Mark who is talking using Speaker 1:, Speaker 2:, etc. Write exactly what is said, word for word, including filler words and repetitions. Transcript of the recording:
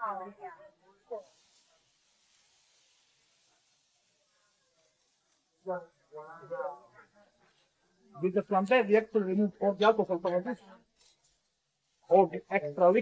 Speaker 1: With the front side, we have to remove all the alcohol from this. Oh, extra